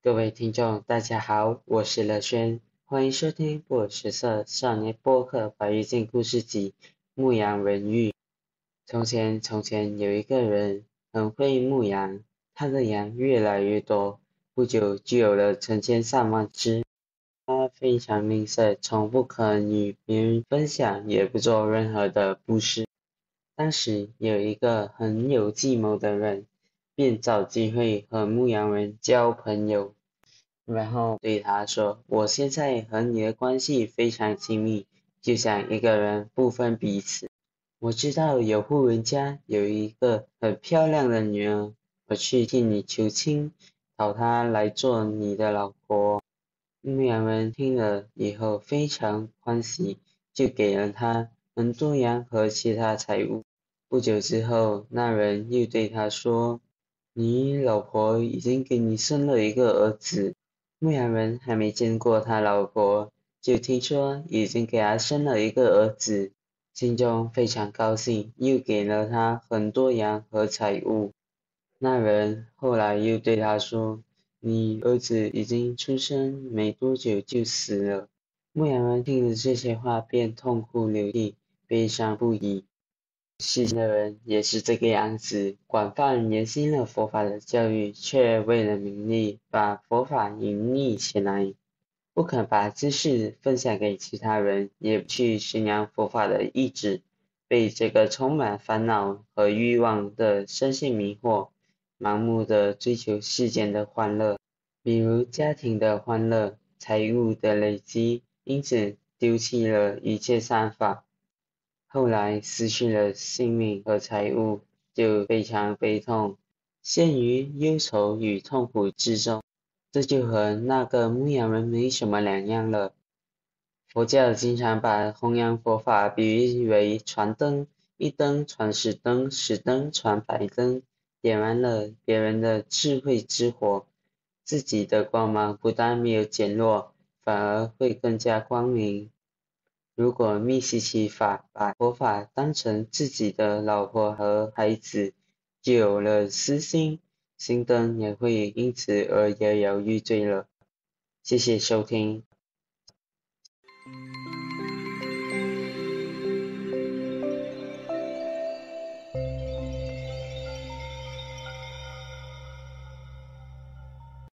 各位听众，大家好，我是乐轩，欢迎收听不识色少年播客百日镜故事集《牧羊人语》。从前有一个人很会牧羊，他的羊越来越多，不久就有了成千上万只。他非常吝啬，从不肯与别人分享，也不做任何的布施。当时有一个很有计谋的人，便找机会和牧羊人交朋友。然后对他说：“我现在和你的关系非常亲密，就像一个人不分彼此。我知道有户人家有一个很漂亮的女儿，我去替你求亲，讨她来做你的老婆。”牧羊人听了以后非常欢喜，就给了他很多羊和其他财物。不久之后，那人又对他说：“你老婆已经给你生了一个儿子。”牧羊人还没见过他老婆，就听说已经给他生了一个儿子，心中非常高兴，又给了他很多羊和财物。那人后来又对他说：“你儿子已经出生没多久就死了。”牧羊人听了这些话，便痛哭流涕，悲伤不已。世间的人也是这个样子，广泛研习了佛法的教育，却为了名利，把佛法隐匿起来，不肯把知识分享给其他人，也不去宣扬佛法的意志，被这个充满烦恼和欲望的身心迷惑，盲目的追求世间的欢乐，比如家庭的欢乐、财物的累积，因此丢弃了一切善法。后来失去了性命和财物，就非常悲痛，陷于忧愁与痛苦之中。这就和那个牧羊人没什么两样了。佛教经常把弘扬佛法比喻为传灯，一灯传十灯，十灯传百灯，点燃了别人的智慧之火，自己的光芒不但没有减弱，反而会更加光明。如果密习其法，把佛法当成自己的老婆和孩子，就有了私心，心灯也会因此而摇摇欲坠了。谢谢收听。